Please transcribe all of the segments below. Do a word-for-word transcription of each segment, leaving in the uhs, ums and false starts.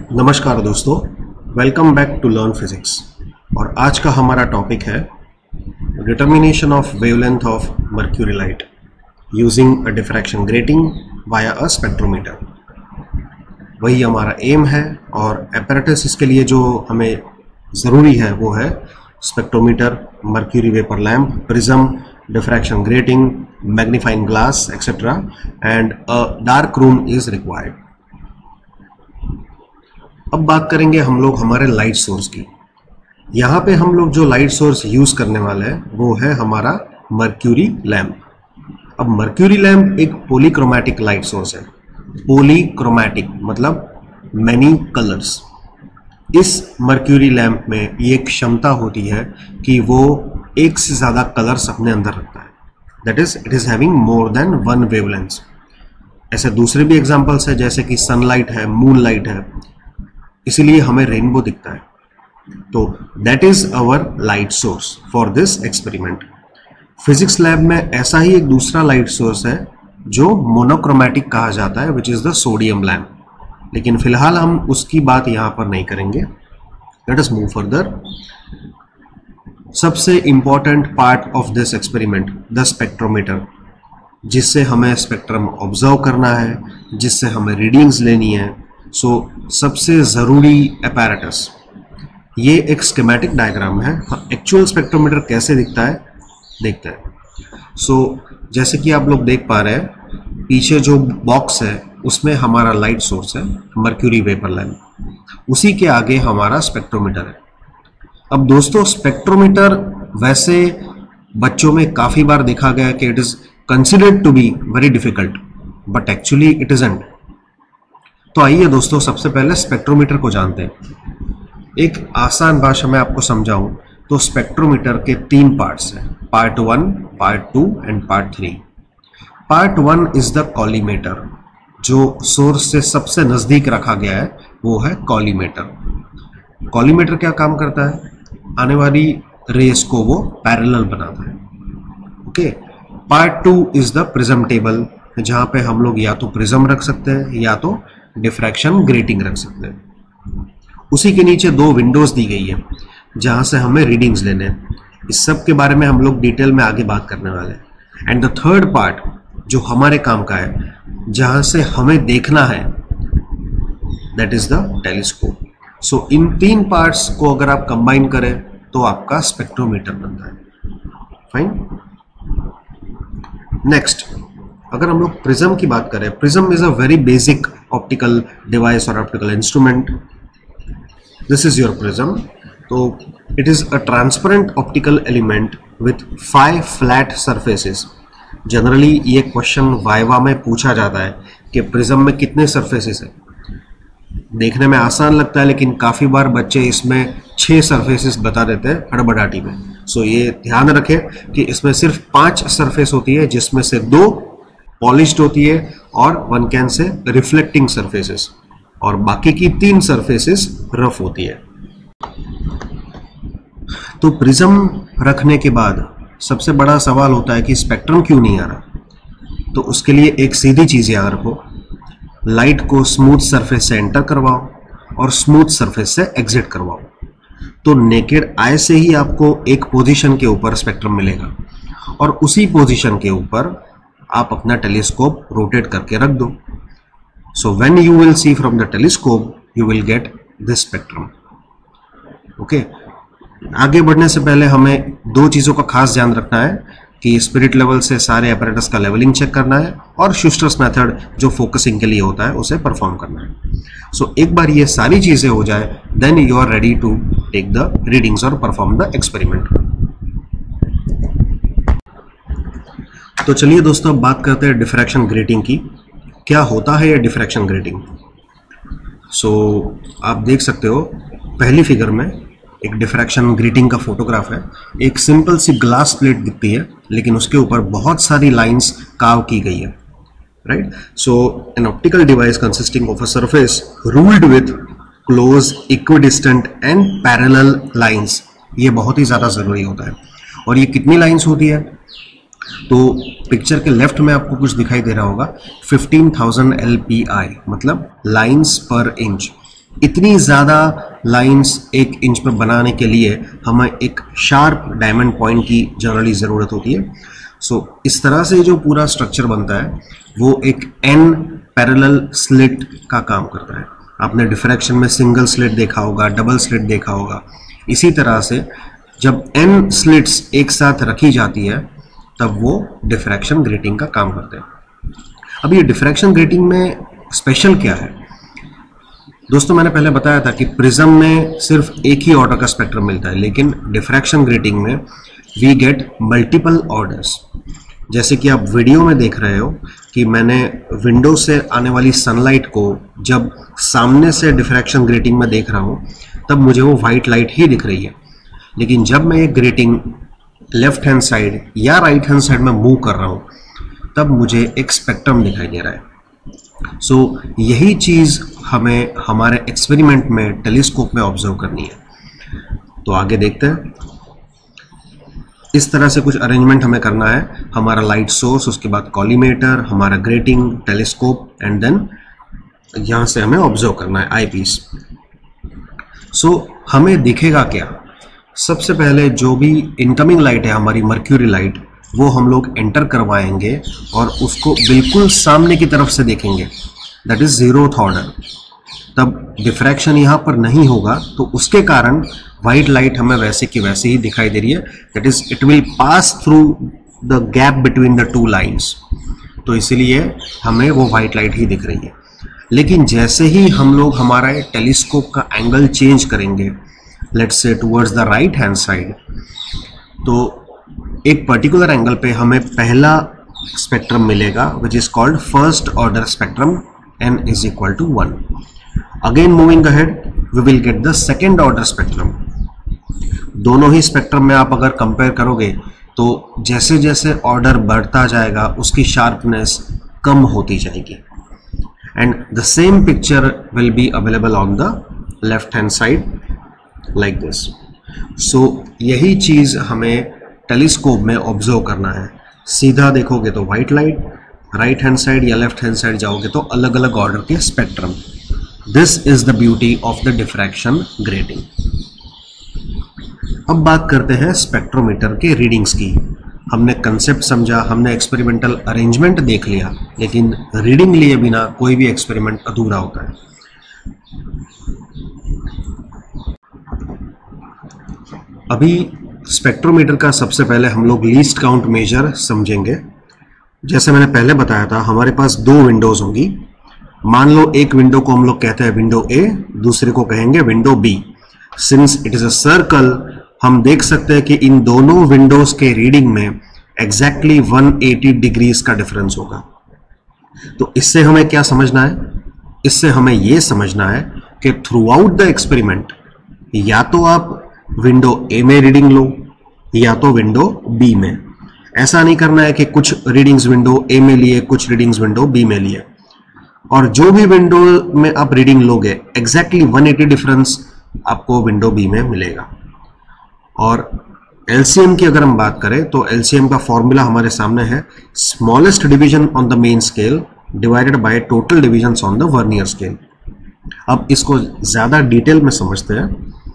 नमस्कार दोस्तों, welcome back to learn physics. और आज का हमारा टॉपिक है determination of wavelength of mercury light using a diffraction grating via a spectrometer. वही हमारा एम है और एपैरेटस इसके लिए जो हमें ज़रूरी है वो है spectrometer, mercury vapour lamp, prism, diffraction grating, magnifying glass etcetera, and a dark room is required. अब बात करेंगे हम लोग हमारे लाइट सोर्स की। यहाँ पे हम लोग जो लाइट सोर्स यूज करने वाले हैं वो है हमारा मर्क्यूरी लैम्प। अब मर्क्यूरी लैम्प एक पॉलीक्रोमैटिक लाइट सोर्स है। पॉलीक्रोमैटिक मतलब मैनी कलर्स। इस मर्क्यूरी लैम्प में ये क्षमता होती है कि वो एक से ज़्यादा कलर्स अपने अंदर रखता है। That is it is having more than one wavelength. ऐसे दूसरे भी एग्जांपल्स है, जैसे कि सनलाइट है, मून लाइट है, इसीलिए हमें रेनबो दिखता है। तो that is our light source for this experiment. Physics lab में ऐसा ही एक दूसरा लाइट सोर्स है जो मोनोक्रोमैटिक कहा जाता है, which is the sodium lamp. लेकिन फिलहाल हम उसकी बात यहां पर नहीं करेंगे। Let us move further. सबसे important part of this experiment, the spectrometer, जिससे हमें स्पेक्ट्रम ऑब्जर्व करना है, जिससे हमें रीडिंग्स लेनी है। सो so, सबसे ज़रूरी अपैरेटस, ये एक स्कीमेटिक डायग्राम है। एक्चुअल स्पेक्ट्रोमीटर कैसे दिखता है देखते हैं। सो so, जैसे कि आप लोग देख पा रहे हैं, पीछे जो बॉक्स है उसमें हमारा लाइट सोर्स है, मर्क्यूरी वेपर लैम्प। उसी के आगे हमारा स्पेक्ट्रोमीटर है। अब दोस्तों, स्पेक्ट्रोमीटर वैसे बच्चों में काफ़ी बार देखा गया कि it is considered to be very difficult, but actually it isn't. तो आइए दोस्तों, सबसे पहले स्पेक्ट्रोमीटर को जानते हैं। एक आसान भाषा में आपको समझाऊं तो स्पेक्ट्रोमीटर के तीन पार्ट्स हैं, part one, part two and part three. Part one is the collimator, जो सोर्स से सबसे नजदीक रखा गया है वो है कॉलीमेटर। कॉलीमेटर क्या काम करता है? आने वाली रेस को वो पैरेलल बनाता है। Okay. Part two is the prism table, जहां पे हम लोग या तो प्रिज्म रख सकते हैं या तो डिफ्रैक्शन ग्रेटिंग रख सकते हैं। उसी के नीचे दो विंडोज दी गई है जहां से हमें रीडिंग्स लेने हैं। इस सब के बारे में हम लोग डिटेल में आगे बात करने वाले हैं। एंड द थर्ड पार्ट जो हमारे काम का है, जहां से हमें देखना है, that is the telescope. So इन तीन पार्ट्स को अगर आप कंबाइन करें तो आपका स्पेक्ट्रोमीटर बनता है। फाइन। नेक्स्ट, अगर हम लोग प्रिज्म की बात करें, prism is a very basic optical device और optical instrument. This is your prism. तो it is a transparent optical element with five flat surfaces. Generally ये क्वेश्चन वाइवा में पूछा जाता है कि प्रिज्म में कितने सरफेसेस है। देखने में आसान लगता है, लेकिन काफी बार बच्चे इसमें छह सरफेसेस बता देते हैं हड़बड़ाटी में। सो so, ये ध्यान रखें कि इसमें सिर्फ पांच सरफेस होती है, जिसमें से दो पॉलिश्ड होती है और one can say reflecting surfaces, और बाकी की तीन सरफेसेस रफ होती है। तो प्रिज्म रखने के बाद सबसे बड़ा सवाल होता है कि स्पेक्ट्रम क्यों नहीं आ रहा। तो उसके लिए एक सीधी चीज याद रखो, लाइट को स्मूथ सरफेस से एंटर करवाओ और स्मूथ सरफेस से एग्जिट करवाओ। तो नेकेड आई से ही आपको एक पोजीशन के ऊपर स्पेक्ट्रम मिलेगा, और उसी पोजीशन के ऊपर आप अपना टेलीस्कोप रोटेट करके रख दो। So when you will see from the telescope you will get this spectrum. Okay. आगे बढ़ने से पहले हमें दो चीजों का खास ध्यान रखना है कि स्पिरिट लेवल से सारे अपैरेटस का लेवलिंग चेक करना है, और शूस्टर्स मेथड जो फोकसिंग के लिए होता है उसे परफॉर्म करना है। सो so, एक बार ये सारी चीजें हो जाए, then you are ready to take the readings और परफॉर्म द एक्सपेरिमेंट। तो चलिए दोस्तों, अब बात करते हैं डिफ्रैक्शन ग्रेटिंग की। क्या होता है ये डिफ्रैक्शन ग्रेटिंग? सो so, आप देख सकते हो पहली फिगर में एक डिफ्रैक्शन ग्रेटिंग का फोटोग्राफ है। एक सिंपल सी ग्लास प्लेट दिखती है, लेकिन उसके ऊपर बहुत सारी लाइंस कार्व की गई है, right. So an optical device consisting of a surface ruled with close, equidistant and parallel lines. ये बहुत ही ज्यादा जरूरी होता है। और ये कितनी लाइंस होती है? तो पिक्चर के लेफ्ट में आपको कुछ दिखाई दे रहा होगा, fifteen thousand L P I मतलब लाइंस पर इंच। इतनी ज़्यादा लाइंस एक इंच पर बनाने के लिए हमें एक शार्प डायमंड पॉइंट की जनरली ज़रूरत होती है। सो so, इस तरह से जो पूरा स्ट्रक्चर बनता है वो एक एन पैरेलल स्लिट का काम करता है। आपने डिफ्रैक्शन में सिंगल स्लिट देखा होगा, डबल स्लिट देखा होगा। इसी तरह से जब एन स्लिट्स एक साथ रखी जाती है तब वो डिफ्रैक्शन ग्रेटिंग का काम करते हैं। अब ये डिफ्रैक्शन ग्रेटिंग में स्पेशल क्या है दोस्तों? मैंने पहले बताया था कि प्रिज्म में सिर्फ एक ही ऑर्डर का स्पेक्ट्रम मिलता है, लेकिन डिफ्रैक्शन ग्रेटिंग में वी गेट मल्टीपल ऑर्डर्स। जैसे कि आप वीडियो में देख रहे हो कि मैंने विंडो से आने वाली सनलाइट को जब सामने से डिफ्रैक्शन ग्रेटिंग में देख रहा हूँ तब मुझे वो वाइट लाइट ही दिख रही है, लेकिन जब मैं ये ग्रेटिंग लेफ्ट हैंड साइड या राइट हैंड साइड में मूव कर रहा हूँ तब मुझे एक स्पेक्ट्रम दिखाई दे रहा है। सो so, यही चीज़ हमें हमारे एक्सपेरिमेंट में टेलीस्कोप में ऑब्जर्व करनी है। तो आगे देखते हैं। इस तरह से कुछ अरेंजमेंट हमें करना है। हमारा लाइट सोर्स, उसके बाद कॉलीमेटर, हमारा ग्रेटिंग, टेलीस्कोप एंड देन यहाँ से हमें ऑब्जर्व करना है आई पीस। सो हमें दिखेगा क्या? सबसे पहले जो भी इनकमिंग लाइट है हमारी मर्क्यूरी लाइट, वो हम लोग एंटर करवाएंगे और उसको बिल्कुल सामने की तरफ से देखेंगे, दैट इज जीरोथ ऑर्डर। तब डिफ्रैक्शन यहाँ पर नहीं होगा, तो उसके कारण वाइट लाइट हमें वैसे की वैसे ही दिखाई दे रही है, that is it will pass through the gap between the two lines. तो इसीलिए हमें वो वाइट लाइट ही दिख रही है। लेकिन जैसे ही हम लोग हमारा टेलीस्कोप का एंगल चेंज करेंगे, let's say towards the right hand side, तो एक पर्टिकुलर एंगल पे हमें पहला स्पेक्ट्रम मिलेगा which is called first order spectrum, n is equal to one. Again moving ahead, we will get the second order spectrum. दोनों ही spectrum में आप अगर कंपेयर करोगे तो जैसे जैसे ऑर्डर बढ़ता जाएगा उसकी शार्पनेस कम होती जाएगी, and the same picture will be available on the left hand side like this. So यही चीज हमें टेलीस्कोप में ऑब्जर्व करना है. सीधा देखोगे तो white light, right hand side या लेफ्ट हैंड साइड जाओगे तो अलग अलग ऑर्डर के spectrum. This is the beauty of the diffraction grating. अब बात करते हैं स्पेक्ट्रोमीटर के रीडिंग्स की. हमने कंसेप्ट समझा, हमने एक्सपेरिमेंटल अरेंजमेंट देख लिया, लेकिन रीडिंग लिए बिना कोई भी एक्सपेरिमेंट अधूरा होता है. अभी स्पेक्ट्रोमीटर का सबसे पहले हम लोग लीस्ट काउंट मेजर समझेंगे. जैसे मैंने पहले बताया था, हमारे पास दो विंडोज होंगी. मान लो एक विंडो को हम लोग कहते हैं विंडो ए, दूसरे को कहेंगे window B. Since it is a circle, हम देख सकते हैं कि इन दोनों विंडोज के रीडिंग में एग्जैक्टली वन एटी डिग्रीज का डिफरेंस होगा. तो इससे हमें क्या समझना है? इससे हमें यह समझना है कि थ्रू आउट द एक्सपेरिमेंट या तो आप विंडो ए में रीडिंग लो या तो विंडो बी में. ऐसा नहीं करना है कि कुछ रीडिंग्स विंडो ए में लिए, कुछ रीडिंग्स विंडो बी में लिए. और जो भी विंडो में आप रीडिंग लोगे एग्जैक्टली वन एटी डिफरेंस आपको विंडो बी में मिलेगा. और एलसीएम की अगर हम बात करें तो एलसीएम का फॉर्मूला हमारे सामने है, smallest division on the main scale divided by total divisions on the vernier scale. अब इसको ज्यादा डिटेल में समझते हैं.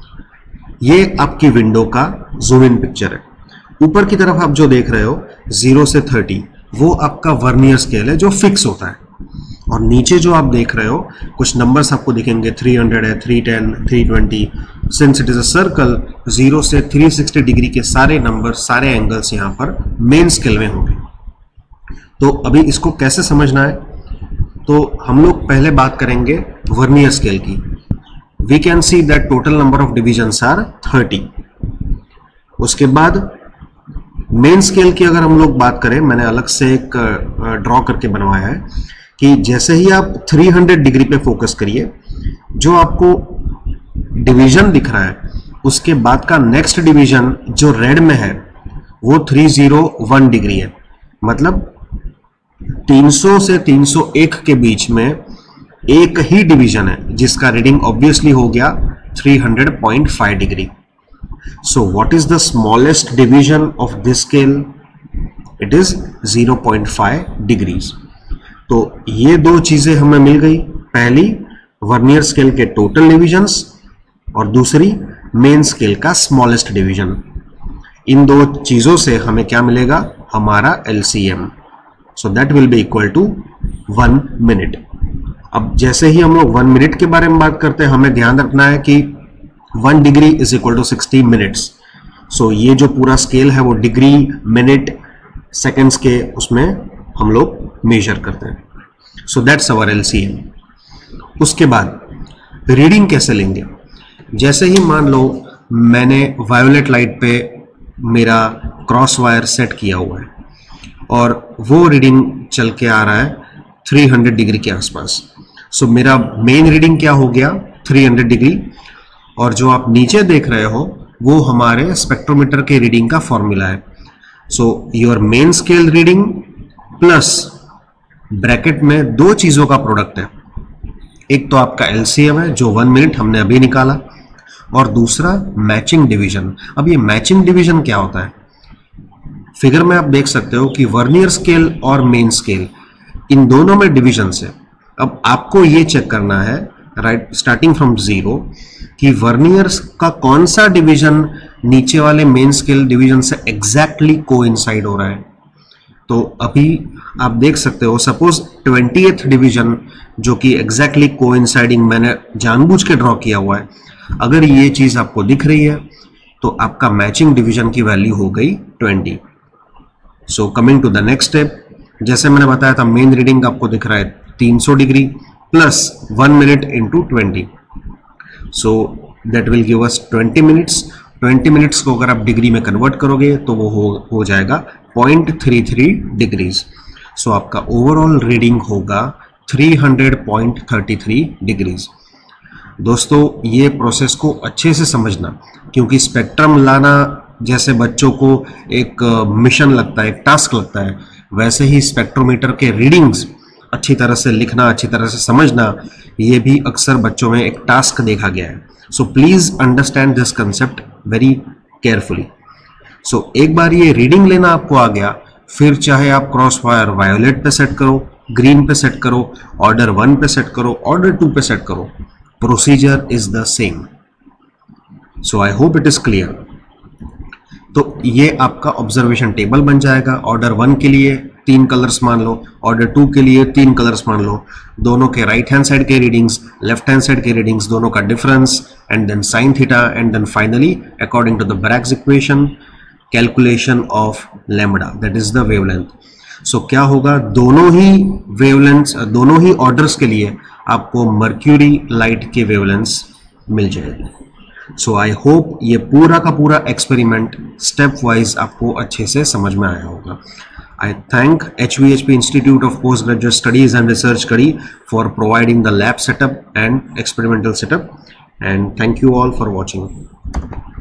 ये आपकी विंडो का जूम इन पिक्चर है. ऊपर की तरफ आप जो देख रहे हो जीरो से थर्टी, वो आपका वर्नियर स्केल है जो फिक्स होता है. और नीचे जो आप देख रहे हो कुछ नंबर्स आपको दिखेंगे, थ्री हंड्रेड है, three ten, three twenty. Since it is a circle, zero से थ्री सिक्सटी डिग्री के सारे नंबर, सारे एंगल्स यहाँ पर मेन स्केल में होंगे. तो अभी इसको कैसे समझना है? तो हम लोग पहले बात करेंगे वर्नियर स्केल की. We can see that total number of divisions are thirty. उसके बाद मेन स्केल की अगर हम लोग बात करें, मैंने अलग से एक ड्रॉ करके बनवाया है कि जैसे ही आप थ्री हंड्रेड डिग्री पे फोकस करिए, जो आपको डिवीजन दिख रहा है उसके बाद का नेक्स्ट डिवीजन जो रेड में है वो थ्री जीरो वन डिग्री है. मतलब तीन सौ से तीन सौ एक के बीच में एक ही डिवीजन है जिसका रीडिंग ऑब्वियसली हो गया three hundred point five degree. So what is the smallest division of this scale? It is zero point five degrees. तो ये दो चीजें हमें मिल गई. पहली, वर्नियर स्केल के टोटल डिविजन्स और दूसरी मेन स्केल का स्मॉलेस्ट डिवीजन। इन दो चीजों से हमें क्या मिलेगा, हमारा LCM. So that will be equal to one minute. अब जैसे ही हम लोग वन मिनट के बारे में बात करते हैं, हमें ध्यान रखना है कि one degree is equal to sixty minutes. So ये जो पूरा स्केल है वो डिग्री, मिनट, सेकेंड्स के उसमें हम लोग मेजर करते हैं। So that's our LCM. उसके बाद रीडिंग कैसे लेंगे, जैसे ही मान लो मैंने वायोलेट लाइट पे मेरा क्रॉस वायर सेट किया हुआ है और वो रीडिंग चल के आ रहा है थ्री हंड्रेड डिग्री के आसपास। सो so, मेरा मेन रीडिंग क्या हो गया, थ्री हंड्रेड डिग्री, और जो आप नीचे देख रहे हो वो हमारे स्पेक्ट्रोमीटर के रीडिंग का फॉर्मूला है। So your main scale reading plus bracket में दो चीजों का प्रोडक्ट है, एक तो आपका एलसीएम है जो वन मिनट हमने अभी निकाला, और दूसरा मैचिंग डिवीजन। अब ये मैचिंग डिवीजन क्या होता है, फिगर में आप देख सकते हो कि वर्नियर स्केल और मेन स्केल इन दोनों में डिवीजन है। अब आपको ये चेक करना है राइट स्टार्टिंग फ्रॉम जीरो कि वर्नियर का कौन सा डिवीजन नीचे वाले मेन स्केल डिवीजन से एग्जैक्टली कोइंसाइड हो रहा है। तो अभी आप देख सकते हो सपोज ट्वेंटिएथ डिवीजन जो कि एग्जैक्टली कोइंसाइडिंग मैंने जानबूझ के ड्रॉ किया हुआ है, अगर ये चीज आपको दिख रही है तो आपका मैचिंग डिवीजन की वैल्यू हो गई twenty. So coming to the next step, जैसे मैंने बताया था मेन रीडिंग आपको दिख रहा है तीन सौ degree plus one minute into twenty, so that will give us twenty minutes. Twenty minutes को अगर आप डिग्री में कन्वर्ट करोगे तो वो हो हो जाएगा point three three degrees. So आपका ओवरऑल रीडिंग होगा three hundred point thirty three degrees. दोस्तों ये प्रोसेस को अच्छे से समझना, क्योंकि स्पेक्ट्रम लाना जैसे बच्चों को एक मिशन लगता है, एक टास्क लगता है, वैसे ही स्पेक्ट्रोमीटर के रीडिंग्स अच्छी तरह से लिखना, अच्छी तरह से समझना, ये भी अक्सर बच्चों में एक टास्क देखा गया है। So please understand this concept very carefully. So एक बार ये रीडिंग लेना आपको आ गया, फिर चाहे आप क्रॉस वायर वायोलेट पे सेट करो, ग्रीन पे सेट करो, ऑर्डर वन पे सेट करो, ऑर्डर टू पे सेट करो, procedure is the same. So I hope it is clear. तो ये आपका ऑब्जर्वेशन टेबल बन जाएगा। ऑर्डर वन के लिए तीन कलर्स मान लो, ऑर्डर टू के लिए तीन कलर्स मान लो, दोनों के राइट हैंड साइड के रीडिंग्स, लेफ्ट हैंड साइड के रीडिंग्स, दोनों का difference, and then sine theta, and then finally according to the Bragg's equation calculation of lambda, that is the wavelength. So क्या होगा, दोनों ही वेवलेंथ्स, दोनों ही ऑर्डर्स के लिए आपको मर्क्यूरी लाइट के वेवलेंथ्स मिल जाएगी। सो आई होप ये पूरा का पूरा एक्सपेरिमेंट स्टेप वाइज आपको अच्छे से समझ में आया होगा। I thank H V H P Institute of Postgraduate Studies and Research Kadi for providing the lab setup and experimental setup, and thank you all for watching.